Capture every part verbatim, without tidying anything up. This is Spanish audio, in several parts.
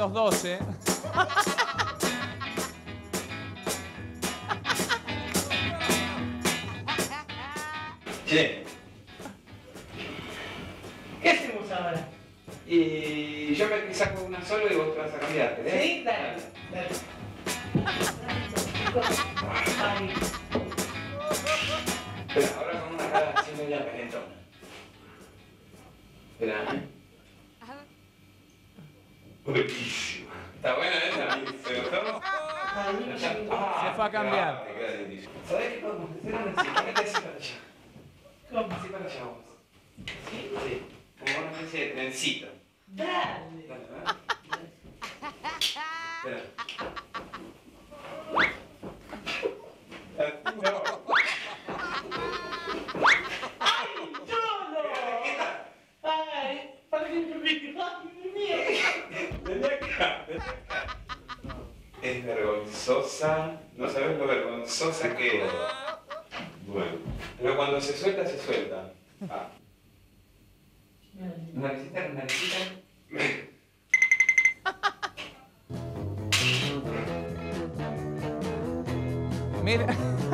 los dos, ¿eh? Che. ¿Qué hacemos ahora? Y yo me saco una sola y vos te vas a cambiarte, ¿eh? Sí, dale, dale. Espera, ahora con una cara así media penetona. Espera, ¿eh? Buenísimo. ¿Está buena esa? ¿Se gustó? Se fue a cambiar. ¿Sabés qué podemos hacer? Ahora sí, ponete así para allá. ¿Cómo? Así para allá vos. ¿Sí? Sí, como una especie de trencito. Dale. Dale, ¿verdad? Espera. Así no. ¡Ay, Cholo! ¡Ay, para que me Vení acá, vení acá. Es vergonzosa, no sabes lo vergonzosa que es. Bueno, pero cuando se suelta, se suelta. Ah. Naricita, naricita. Mira.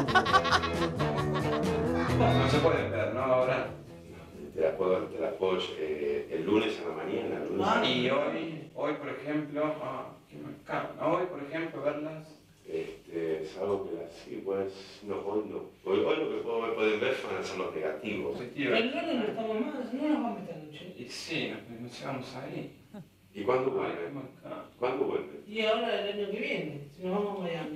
No se puede ver, ¿no? Ahora. Te las puedo, te las puedo eh, el lunes a la mañana. El lunes Ah, y hoy, hoy, por ejemplo, ah, qué me cago, ¿no? Hoy, por ejemplo, verlas. Este, es algo que las, sí, pues, no, hoy no. Hoy, hoy lo que puedo, pueden ver van a ser los negativos. Pero el lunes no estamos más, no nos vamos esta noche. Y sí, nos, nos llevamos ahí. ¿Y cuándo Ay, vuelve? qué macabro. ¿Cuándo vuelve? Y ahora el año que viene, si nos vamos a Miami.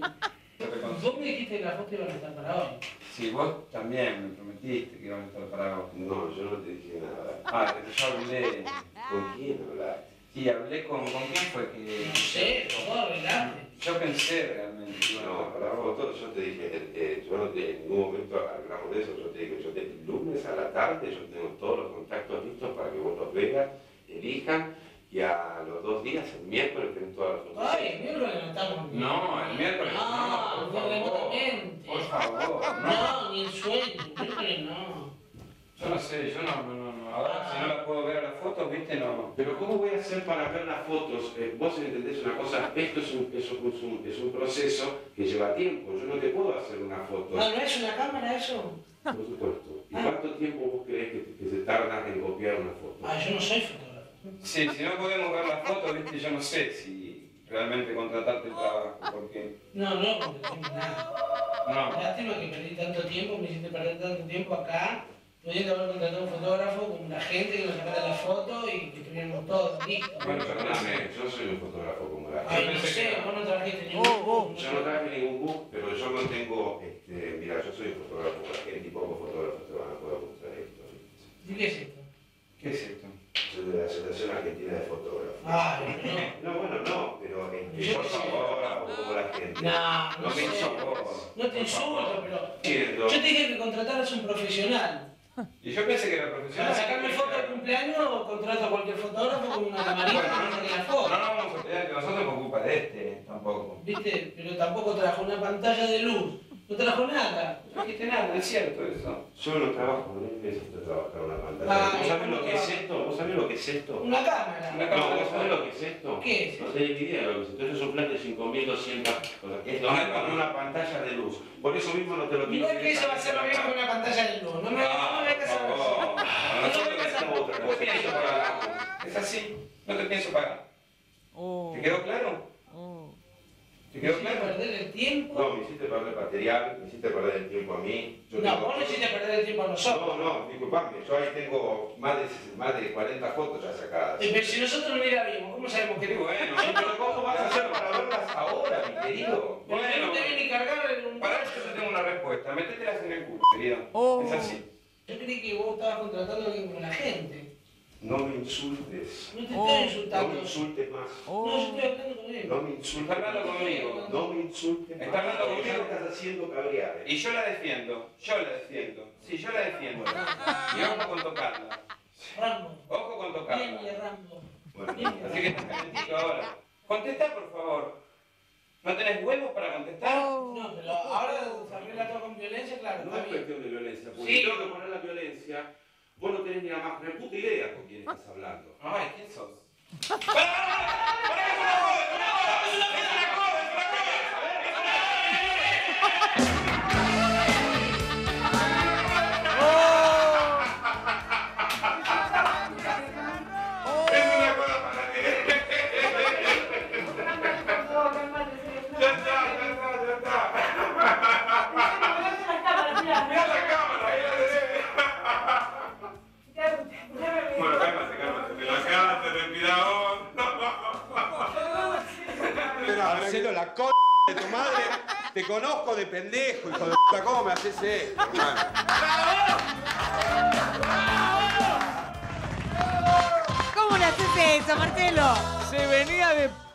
Vos me dijiste que las fotos iban a estar para hoy. Sí, vos también me prometiste que íbamos a estar para vos. No, yo no te dije nada. Ah, pero yo hablé. ¿Con quién hablaste? Sí, hablé con. ¿Con quién fue que.? No sé, vos arreglaste. Yo pensé realmente que iban a No, estar para para vos. fotos yo te dije, eh, eh, yo no te, en ningún momento hablamos de eso, yo te dije, yo te, el lunes a la tarde yo tengo todos los contactos listos para que vos los veas, elijan, y a los dos días, el miércoles, tienen todas las fotos. Ay, el miércoles no estamos. No, el miércoles no, No, por el miércoles favor. remotamente. Por favor, no. No, ni el sueño, el miércoles no. Yo no sé, yo no, no, no, no. Ahora si no la puedo ver a las fotos, viste, no. Pero ¿cómo voy a hacer para ver las fotos? Eh, vos entendés una cosa, esto es un, es, un, es, un, es un proceso que lleva tiempo, yo no te puedo hacer una foto. No, no es una cámara eso. Por supuesto. ¿Y cuánto tiempo vos crees que, que se tarda en copiar una foto? Ah, yo no soy fotógrafo. Sí, si no podemos ver las fotos, viste, yo no sé si realmente contratarte el trabajo, porque. No, no, porque no tengo nada. No. Lástima que perdí tanto tiempo, me hiciste perder tanto tiempo acá, pudiendo haber contratado un fotógrafo con la gente que nos sacara la foto y que tuviéramos todo listo. Bueno, perdóname, yo soy un fotógrafo como la Ay, no gente. sé, vos no trajiste ningún. Oh, oh. Yo no traje ningún book, pero yo no tengo, este, mira, yo soy un fotógrafo como la gente y pocos fotógrafos te van a poder mostrar esto. ¿Y qué es esto? ¿Qué es esto? Soy de la Asociación Argentina de Fotógrafos. Ay, No, bueno, no, pero este, Yo por qué sé. favor, como la gente. no. No, No no me sé. insultes. No te insulto, pero. Entiendo. Yo te dije que contrataras un profesional. Y yo pensé que era Para profesional. sacarme foto de cumpleaños, contrato a cualquier fotógrafo con una camarita que me saque la No, foto. no vamos a pelear que nosotros por culpa de este, tampoco. ¿Viste? Pero tampoco trajo una pantalla de luz. No trajo nada. No dijiste nada, es cierto eso. Yo no trabajo, no necesito trabajar una pantalla. Ay, ¿Vos sabés ¿cómo lo que es esto? ¿Vos sabés lo que es esto? Una cámara. Una No, ¿vos sabés lo que es esto? ¿Qué es? No tenés ni idea de lo que es esto. Esto es un plan de cinco mil doscientas cosas. Es lo Ah, mismo no. que una pantalla de luz. Por eso mismo no te lo quiero Mirá que eso va a ser lo mismo que una pantalla de luz. No me, no me vengas a por favor. No Nosotros me vengas a no te pienso pagar. Es así, no te pienso pagar. Oh. ¿Te quedó claro? Oh. ¿Te Me quedó hiciste claro? perder el tiempo. No, me hiciste perder material, me hiciste perder el tiempo a mí. Yo No, tengo- vos no hiciste perder el tiempo a nosotros. No, no, disculpame, yo ahí tengo más de, más de cuarenta fotos ya sacadas. Eh, Pero si nosotros no la vimos, ¿cómo sabemos que Qué bueno. Pero ¿cómo vas a hacer para verlas ahora, mi querido? Porque Bueno. no te viene ni cargar en un. Para eso yo tengo una respuesta. Métetelas en el culo, querido. Oh. Es así. Yo creí que vos estabas contratando a alguien con la gente. No me insultes. No te Oh. estoy No insultando. me insultes más. Oh. No, yo estoy hablando con él. No me insultes Está hablando más. conmigo. No me insultes más. Está hablando ¿Por qué conmigo? me estás haciendo cabrear? Y yo la defiendo. Yo la defiendo. Sí, yo la defiendo. Y ojo con tocarla. Rambo. Ojo con Bien, tocarla. Rambo. Bueno, Así que estás calentito ahora. Contestá, por favor. ¿No tenés huevos para contestar? No, pero ahora se arregla todo con violencia, claro, no está es bien. cuestión de violencia, porque Sí. si tengo que poner la violencia, vos no tenés ni la más puta idea con quién estás hablando. Ay, ¿quién sos? Marcelo, la c*** de tu madre, te conozco de pendejo, hijo de puta, ¿cómo me haces esto, hermano? ¿Cómo le haces eso, Marcelo? Se venía de